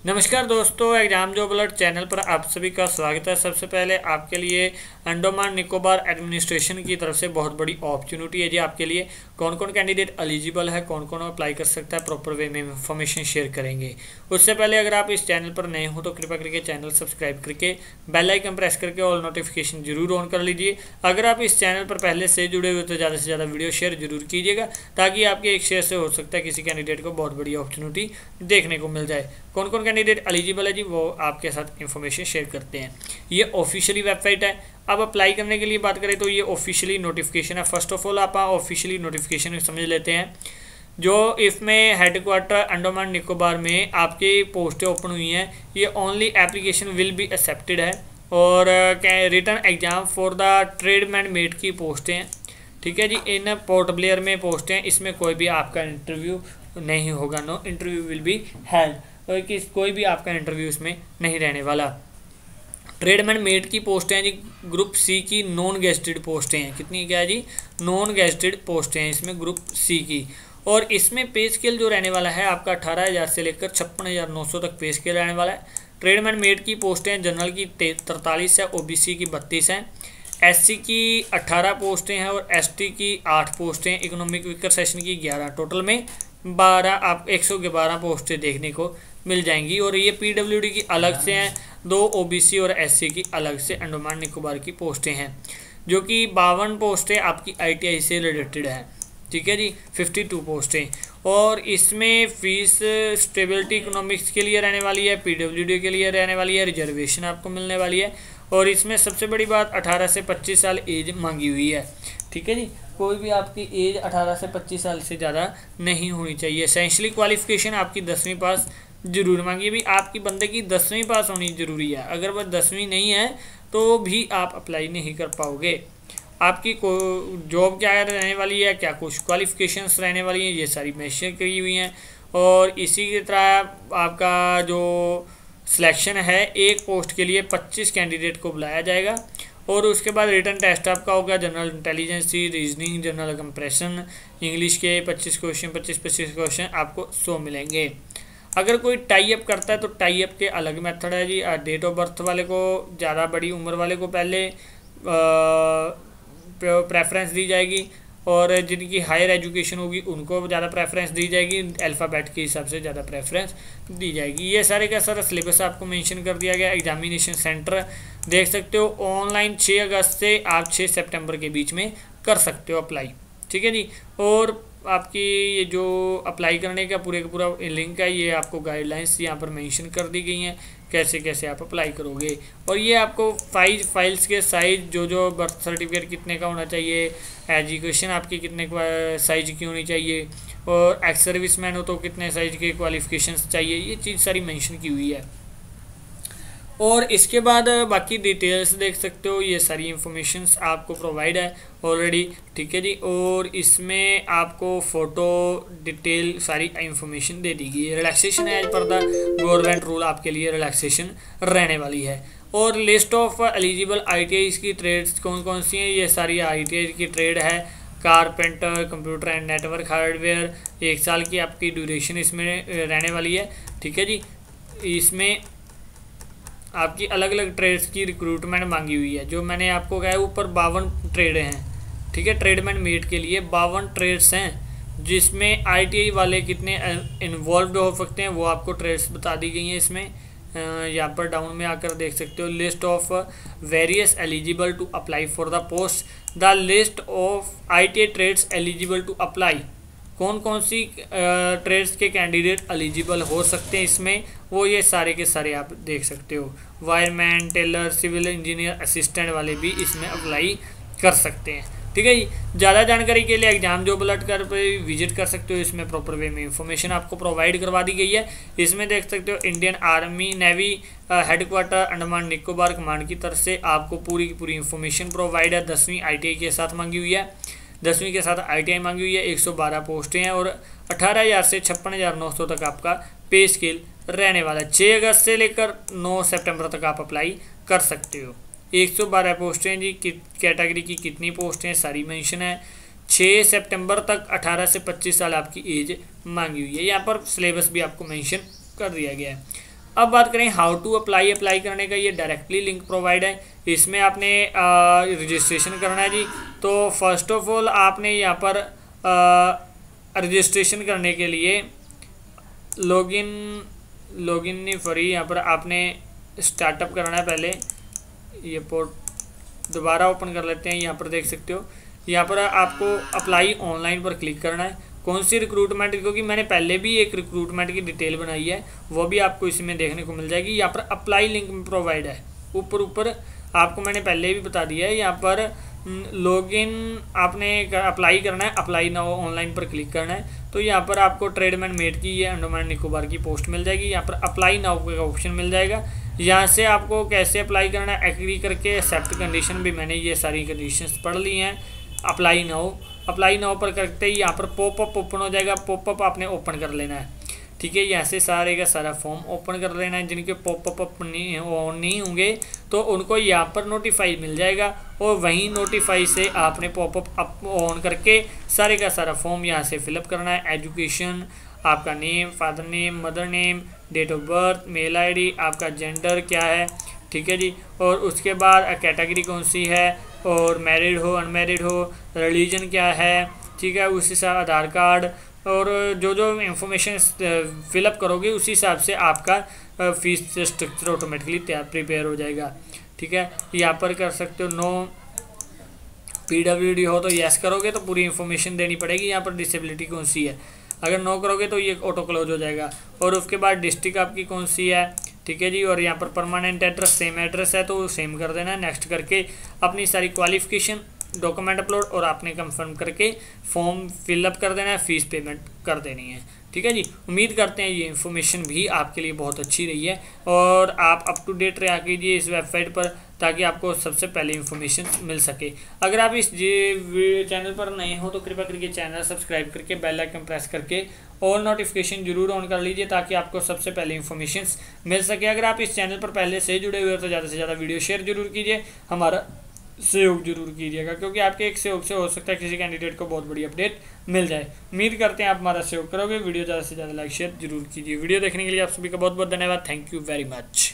नमस्कार दोस्तों, exam job alert channel पर आप सभी का स्वागत है। सबसे पहले आपके लिए अंडमान निकोबार एडमिनिस्ट्रेशन की तरफ से बहुत बड़ी अपॉर्चुनिटी है जी। आपके लिए कौन कौन कैंडिडेट एलिजिबल है, कौन कौन अप्लाई कर सकता है, प्रॉपर वे में इंफॉर्मेशन शेयर करेंगे। उससे पहले अगर आप इस चैनल पर नए हो तो कृपया करके चैनल सब्सक्राइब करके बेल आइकन प्रेस करके ऑल नोटिफिकेशन जरूर ऑन कर लीजिए। अगर आप इस चैनल पर पहले से जुड़े हुए तो ज़्यादा से ज़्यादा वीडियो शेयर जरूर कीजिएगा, ताकि आपके एक शेयर से हो सकता है किसी कैंडिडेट को बहुत बड़ी अपॉर्चुनिटी देखने को मिल जाए। कौन कौन कैंडिडेट एलिजिबल है जी, वो आपके साथ इन्फॉर्मेशन शेयर करते हैं। ये ऑफिशियली वेबसाइट है। अब अप्लाई करने के लिए बात करें तो ये ऑफिशियली नोटिफिकेशन है। फर्स्ट ऑफ ऑल आप ऑफिशियली नोटिफिकेशन समझ लेते हैं। जो इसमें हेडक्वार्टर अंडमान निकोबार में आपकी पोस्टें ओपन हुई हैं, ये only application will be accepted है। और written exam for the tradesman mate की पोस्टें हैं। ठीक है जी, इन पोर्ट ब्लेयर में पोस्टें हैं। इसमें कोई भी आपका इंटरव्यू नहीं होगा, no interview will be held. और कोई भी आपका इंटरव्यू इसमें नहीं रहने वाला। ट्रेडमैन मेट की पोस्टें हैं जी, ग्रुप सी की नॉन गेस्टेड पोस्टें हैं। कितनी क्या है जी, नॉन गेस्टेड पोस्टें हैं इसमें ग्रुप सी की। और इसमें पे स्केल जो रहने वाला है आपका 18,000 से लेकर 56,900 तक पे स्केल रहने वाला है। ट्रेडमैन मेट की पोस्टें जनरल की 43 है, ओबीसी की 32 हैं, एससी की 18 पोस्टें हैं और एसटी की 8 पोस्टें, इकोनॉमिक वीकर सेशन की 11, टोटल में 12 आप 112 पोस्टें देखने को मिल जाएंगी। और ये पीडब्ल्यूडी की अलग से हैं, 2 ओबीसी और एससी की अलग से अंडमान निकोबार की पोस्टें हैं, जो कि 52 पोस्टें आपकी आईटीआई से रिलेटेड हैं। ठीक है जी, 52 पोस्टें। और इसमें फीस स्टेबिलिटी इकोनॉमिक्स के लिए रहने वाली है, पीडब्ल्यूडी के लिए रहने वाली है, रिजर्वेशन आपको मिलने वाली है। और इसमें सबसे बड़ी बात 18 से 25 साल एज मांगी हुई है। ठीक है जी, कोई भी आपकी एज 18 से 25 साल से ज़्यादा नहीं होनी चाहिए। एसेंशियली क्वालिफिकेशन आपकी 10वीं पास जरूर मांगी है। भी आपकी बंदे की 10वीं पास होनी ज़रूरी है। अगर वह 10वीं नहीं है तो भी आप अप्लाई नहीं कर पाओगे। आपकी को जॉब क्या रहने वाली है, क्या कुछ क्वालिफिकेशंस रहने वाली हैं, ये सारी मेंशन की हुई हैं। और इसी की तरह आपका जो सिलेक्शन है, एक पोस्ट के लिए 25 कैंडिडेट को बुलाया जाएगा। और उसके बाद रिटन टेस्ट आपका होगा, general intelligence, reasoning, general comprehension, English के 25 क्वेश्चन, 25 क्वेश्चन आपको 100 मिलेंगे। अगर कोई टाई अप करता है तो टाई अप के अलग मेथड है जी। डेट ऑफ बर्थ वाले को, ज़्यादा बड़ी उम्र वाले को पहले प्रेफरेंस दी जाएगी, और जिनकी हायर एजुकेशन होगी उनको ज़्यादा प्रेफरेंस दी जाएगी। अल्फ़ाबेट के हिसाब से ज़्यादा प्रेफरेंस दी जाएगी। ये सारे का सारा सिलेबस आपको मेंशन कर दिया गया। एग्जामिनेशन सेंटर देख सकते हो, ऑनलाइन 6 अगस्त से आप 6 सितंबर के बीच में कर सकते हो अप्लाई। ठीक है जी। और आपकी ये जो अप्लाई करने का पूरा लिंक है, ये आपको गाइडलाइंस यहाँ पर मेंशन कर दी गई हैं, कैसे कैसे आप अप्लाई करोगे। और ये आपको फाइल्स के साइज, जो बर्थ सर्टिफिकेट कितने का होना चाहिए, एजुकेशन आपकी कितने साइज की होनी चाहिए, और एक्स सर्विसमैन हो तो कितने साइज के क्वालिफिकेशंस चाहिए, ये चीज़ सारी मेंशन की हुई है। और इसके बाद बाकी डिटेल्स देख सकते हो, ये सारी इंफॉर्मेशंस आपको प्रोवाइड है ऑलरेडी। ठीक है जी। और इसमें आपको फ़ोटो डिटेल सारी इंफॉर्मेशन दे दी गई है। रिलैक्सेशन एज पर द गवर्नमेंट रूल आपके लिए रिलैक्सेशन रहने वाली है। और लिस्ट ऑफ एलिजिबल आईटीआई की ट्रेड्स कौन कौन सी हैं, ये सारी आईटीआई की ट्रेड है। Carpenter, computer and network hardware, 1 साल की आपकी ड्यूरेशन इसमें रहने वाली है। ठीक है जी। इसमें आपकी अलग अलग ट्रेड्स की रिक्रूटमेंट मांगी हुई है। जो मैंने आपको कहा है, ऊपर 52 ट्रेड हैं। ठीक है, ट्रेडमैन मेट के लिए 52 ट्रेड्स हैं, जिसमें आईटीआई वाले कितने इन्वॉल्व हो सकते हैं वो आपको ट्रेड्स बता दी गई हैं। इसमें यहाँ पर डाउन में आकर देख सकते हो, list of various eligible to apply for the post, the list of ITI trades eligible to apply. कौन कौन सी ट्रेड्स के कैंडिडेट एलिजिबल हो सकते हैं इसमें, वो ये सारे के सारे आप देख सकते हो। Wireman, tailor, civil engineer, assistant वाले भी इसमें अप्लाई कर सकते हैं। ठीक है जी। ज़्यादा जानकारी के लिए एग्जाम जॉब अलर्ट कर विजिट कर सकते हो। इसमें प्रॉपर वे में इंफॉर्मेशन आपको प्रोवाइड करवा दी गई है। इसमें देख सकते हो, Indian army navy headquarter Andaman Nicobar command की तरफ से आपको पूरी की पूरी इंफॉर्मेशन प्रोवाइड है। 10वीं आईटीआई के साथ मांगी हुई है, 10वीं के साथ आईटीआई मांगी हुई है। 112 पोस्टें हैं और 18,000 से 56,900 तक आपका पे स्केल रहने वाला है। 6 अगस्त से लेकर 9 सितंबर तक आप अप्लाई कर सकते हो। 112 पोस्टें जी। कैटेगरी की कितनी पोस्टें सारी मेंशन है। 6 सितंबर तक 18 से 25 साल आपकी एज मांगी हुई है। यहाँ पर सिलेबस भी आपको मेंशन कर दिया गया है। अब बात करें हाउ टू अप्लाई करने का, ये डायरेक्टली लिंक प्रोवाइड है, इसमें आपने रजिस्ट्रेशन करना है जी। तो फर्स्ट ऑफ ऑल आपने यहाँ पर रजिस्ट्रेशन करने के लिए लॉगिन नहीं फ्री, यहाँ पर आपने स्टार्टअप करना है। पहले ये पोर्ट दोबारा ओपन कर लेते हैं। यहाँ पर देख सकते हो, यहाँ पर आपको अप्लाई ऑनलाइन पर क्लिक करना है। कौन सी रिक्रूटमेंट, क्योंकि मैंने पहले भी एक रिक्रूटमेंट की डिटेल बनाई है, वो भी आपको इसमें देखने को मिल जाएगी। यहाँ पर अप्लाई लिंक प्रोवाइड है, ऊपर आपको मैंने पहले भी बता दिया है। यहाँ पर लॉगिन आपने अप्लाई करना है, अप्लाई नाउ ऑनलाइन पर क्लिक करना है। तो यहाँ पर आपको ट्रेडमैन मेट की ये अंडमान निकोबार की पोस्ट मिल जाएगी। यहाँ पर अप्लाई नाउ का ऑप्शन मिल जाएगा। यहाँ से आपको कैसे अप्लाई करना है, एग्री करके एक्सेप्ट कंडीशन भी मैंने ये सारी कंडीशंस पढ़ ली हैं। अप्लाई नाउ पर करते ही यहाँ पर पॉपअप ओपन हो जाएगा। पॉपअप आपने ओपन कर लेना है, ठीक है। यहाँ से सारे का सारा फॉर्म ओपन कर लेना है। जिनके पॉपअप ऑन नहीं होंगे तो उनको यहाँ पर नोटिफाई मिल जाएगा, और वहीं नोटिफाई से आपने पॉपअप ऑन करके सारे का सारा फॉर्म यहाँ से फिलअप करना है। एजुकेशन, आपका name, father name, mother name, date of birth, mail ID, आपका जेंडर क्या है, ठीक है जी। और उसके बाद कैटेगरी कौन सी है, और मैरिड हो अनमैरिड हो, रिलीजन क्या है, ठीक है। उस हिसाब आधार कार्ड, और जो इंफॉर्मेशन फिलअप करोगे उसी हिसाब से आपका फीस स्ट्रक्चर ऑटोमेटिकली प्रिपेयर हो जाएगा, ठीक है। यहाँ पर कर सकते हो नो PWD हो तो यस करोगे तो पूरी इन्फॉर्मेशन देनी पड़ेगी। यहाँ पर डिसेबिलिटी कौन सी है, अगर नो करोगे तो ये ऑटो क्लोज हो जाएगा। और उसके बाद डिस्ट्रिक्ट आपकी कौन सी है, ठीक है जी। और यहाँ पर परमानेंट एड्रेस सेम एड्रेस है तो सेम कर देना है। नेक्स्ट करके अपनी सारी क्वालिफिकेशन, डॉक्यूमेंट अपलोड और आपने कंफर्म करके फॉर्म फिलअप कर देना है, फीस पेमेंट कर देनी है, ठीक है जी। उम्मीद करते हैं ये इन्फॉर्मेशन भी आपके लिए बहुत अच्छी रही है, और आप अप टू डेट रहा कीजिए इस वेबसाइट पर, ताकि आपको सबसे पहले इन्फॉर्मेशन मिल सके। अगर आप इस चैनल पर नए हो तो कृपया करके चैनल सब्सक्राइब करके बेल आइकन प्रेस करके ऑल नोटिफिकेशन जरूर ऑन कर लीजिए, ताकि आपको सबसे पहले इन्फॉर्मेशन मिल सके। अगर आप इस चैनल पर पहले से जुड़े हुए हो तो ज़्यादा से ज़्यादा वीडियो शेयर जरूर कीजिए, हमारा सहयोग जरूर कीजिएगा, क्योंकि आपके एक सहयोग से हो सकता है किसी कैंडिडेट को बहुत बड़ी अपडेट मिल जाए। उम्मीद करते हैं आप हमारा सहयोग करोगे। वीडियो ज़्यादा से ज़्यादा लाइक शेयर जरूर कीजिए। वीडियो देखने के लिए आप सभी का बहुत बहुत धन्यवाद। Thank you very much.